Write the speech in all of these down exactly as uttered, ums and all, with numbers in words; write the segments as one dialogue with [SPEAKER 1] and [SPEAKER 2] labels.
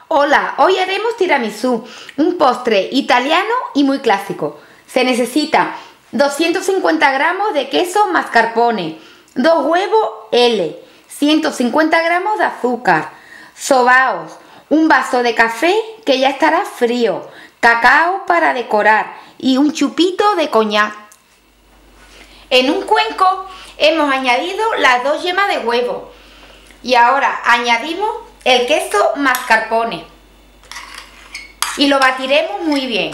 [SPEAKER 1] Hola, hoy haremos tiramisú, un postre italiano y muy clásico. Se necesita doscientos cincuenta gramos de queso mascarpone, dos huevos L, ciento cincuenta gramos de azúcar, sobaos, un vaso de café que ya estará frío, cacao para decorar y un chupito de coñac. En un cuenco hemos añadido las dos yemas de huevo y ahora añadimos el queso mascarpone y lo batiremos muy bien.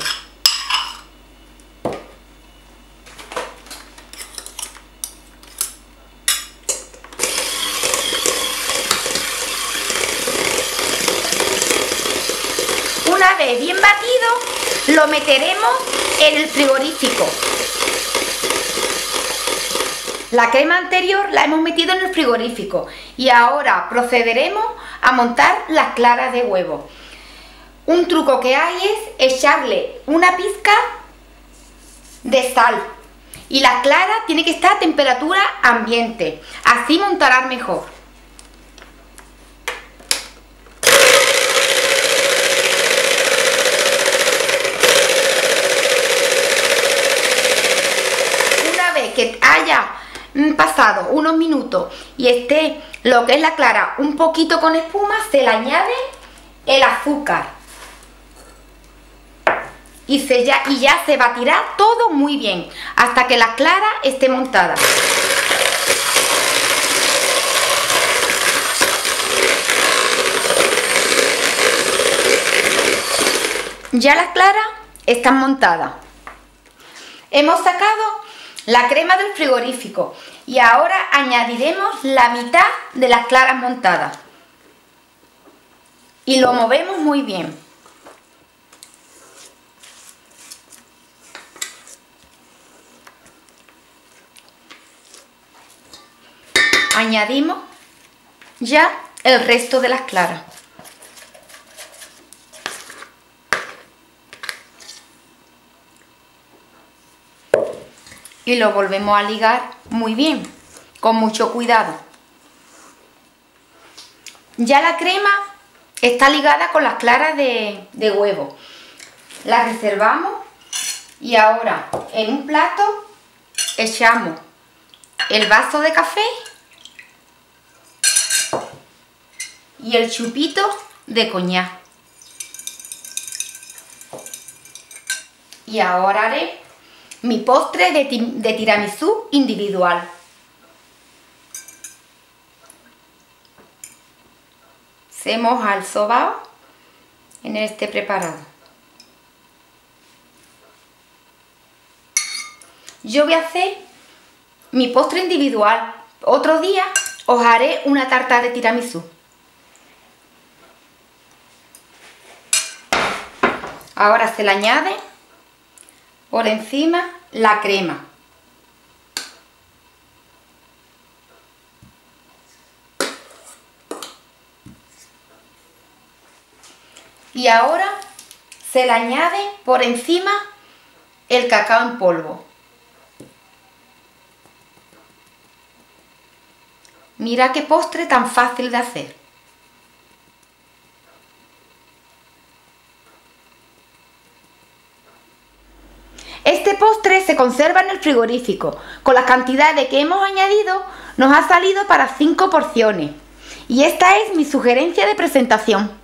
[SPEAKER 1] Una vez bien batido, lo meteremos en el frigorífico. La crema anterior la hemos metido en el frigorífico y ahora procederemos a montar las claras de huevo. Un truco que hay es echarle una pizca de sal y la clara tiene que estar a temperatura ambiente, así montarán mejor. Una vez que haya pasado unos minutos y esté lo que es la clara un poquito con espuma, se le añade el azúcar y, se ya, y ya se batirá todo muy bien hasta que la clara esté montada. Ya las claras están montadas. Hemos sacado la crema del frigorífico y ahora añadiremos la mitad de las claras montadas y lo movemos muy bien. Añadimos ya el resto de las claras. Y lo volvemos a ligar muy bien, con mucho cuidado. Ya la crema está ligada con las claras de, de huevo. La reservamos y ahora en un plato echamos el vaso de café y el chupito de coñac. Y ahora haré mi postre de, de tiramisú individual. Se moja el sobao en este preparado. Yo voy a hacer mi postre individual. Otro día os haré una tarta de tiramisú. Ahora se le añade por encima la crema. Y ahora se le añade por encima el cacao en polvo. Mira qué postre tan fácil de hacer. Este postre se conserva en el frigorífico. Con la cantidad de que hemos añadido nos ha salido para cinco porciones. Y esta es mi sugerencia de presentación.